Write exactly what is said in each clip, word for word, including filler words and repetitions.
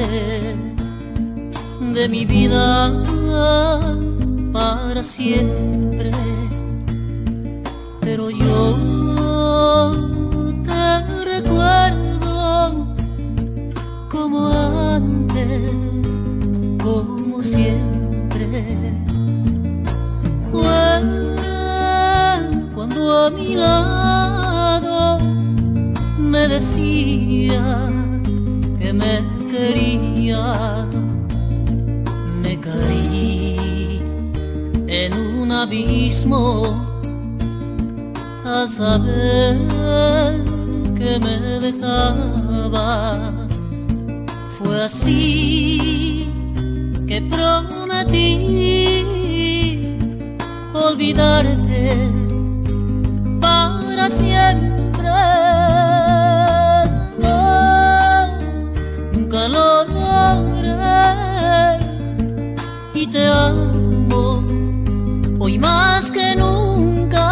de mi vida para siempre, pero yo te recuerdo como antes, como siempre. Fue cuando a mi lado me decía que me quería, me caí en un abismo al saber que me dejaba. Fue así que prometí olvidarte para siempre. No, nunca lo logré y te amo hoy más que nunca.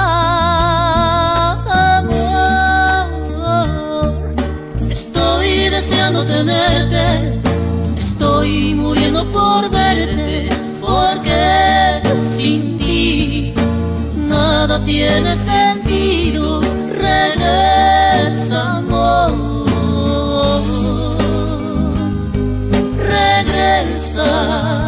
Amor, estoy deseando tenerte, estoy muriendo por verte, porque sin ti nada tiene sentido. Regresa, amor, regresa.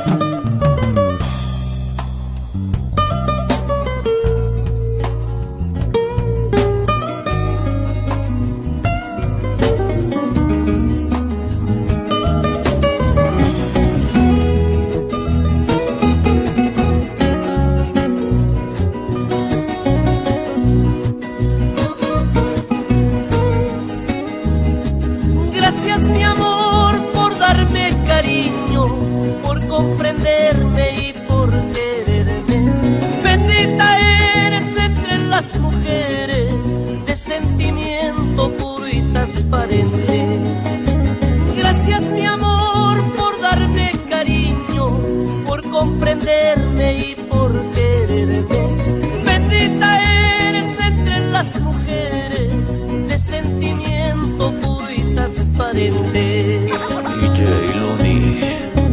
Por comprenderme y por quererme. Bendita eres entre las mujeres, de sentimiento puro y transparente. Gracias, mi amor, por darme cariño, por comprenderme y por quererme. Bendita eres entre las mujeres, de sentimiento puro y transparente. D J Luni.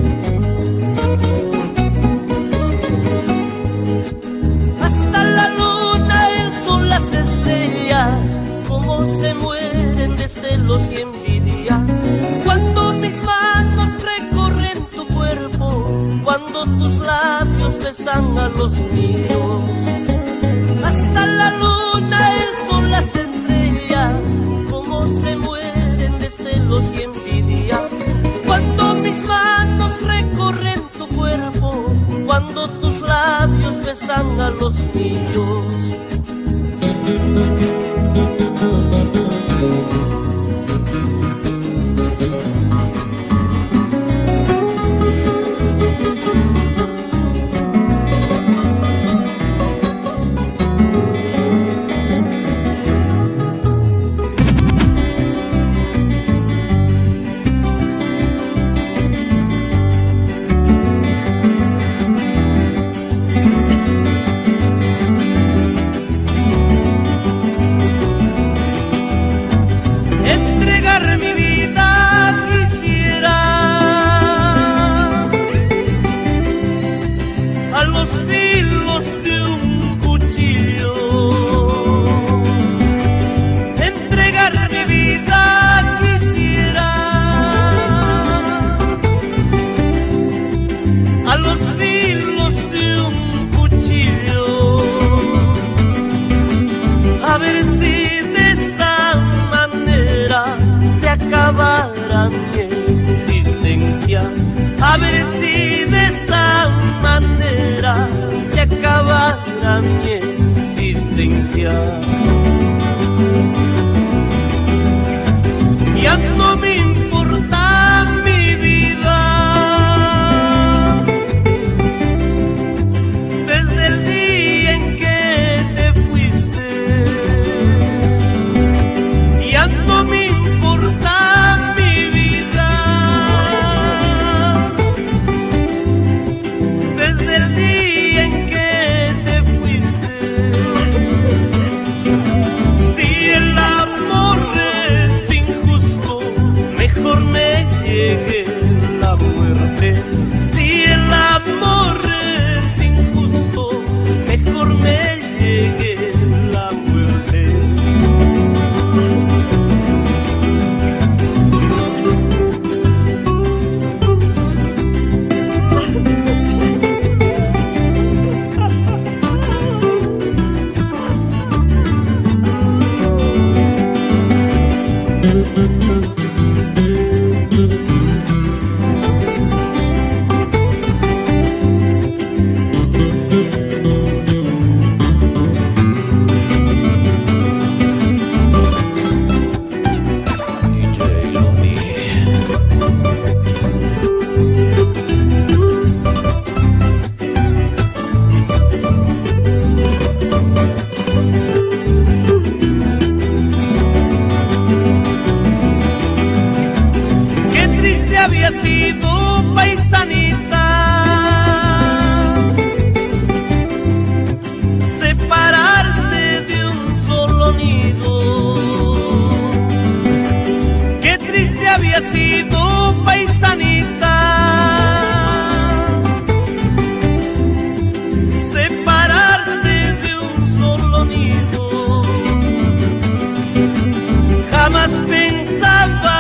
Hasta la luna, el sol, las estrellas, como se mueren de celos y envidia. Cuando mis manos recorren tu cuerpo, cuando tus labios besan a los míos. Hasta la luna, el sol, las estrellas, como se mueren de celos y envidia. Cuando mis manos recorren tu cuerpo, cuando tus labios besan a los míos. A ver si de esa manera se acabara mi existencia. Ya no me importa mi vida, desde el día en que te fuiste. Ya no me importa mi vida, desde el día en que te fuiste. Había sido paisanita, separarse de un solo nido. Qué triste había sido paisanita, separarse de un solo nido. Jamás pensaba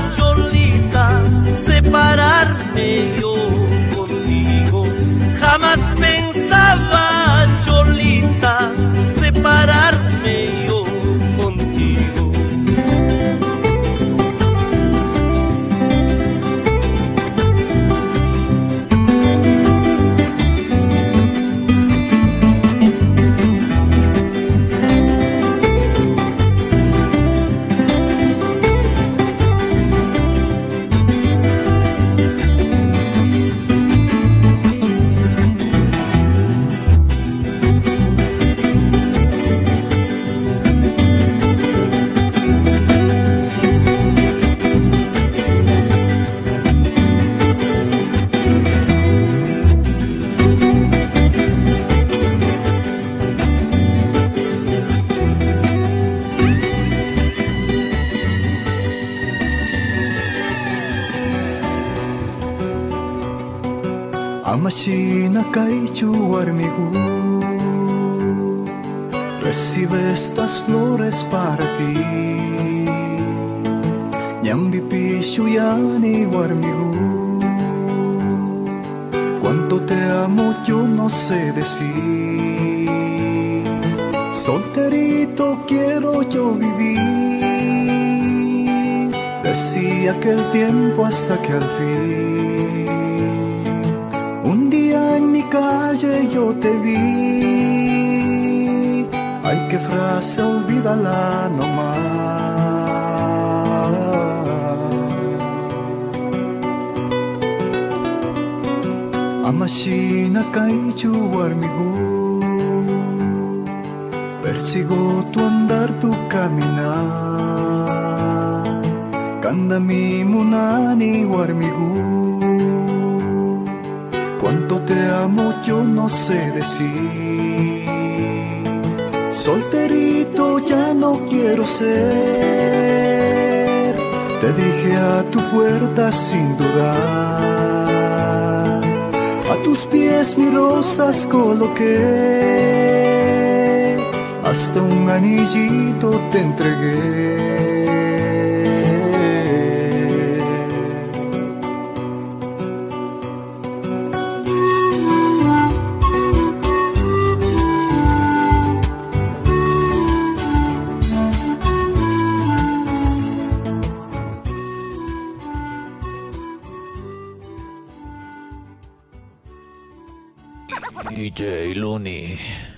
separarme yo contigo, jamás pensaba, Cholita, separarme yo contigo. Amashina kaichu warmigu, recibe estas flores para ti. Nyambi pishu yani warmigu, cuánto te amo yo no sé decir. Solterito quiero yo vivir, decía aquel tiempo hasta que al fin un día en mi calle yo te vi. Ay, qué frase, olvídala nomás. Amashina kaichu warmigu, persigo tu andar, tu caminar. Kandami munani warmigu, cuánto te amo yo no sé decir. Solterito ya no quiero ser, te dije a tu puerta sin dudar. A tus pies mis rosas coloqué, hasta un anillito te entregué. D J Looney.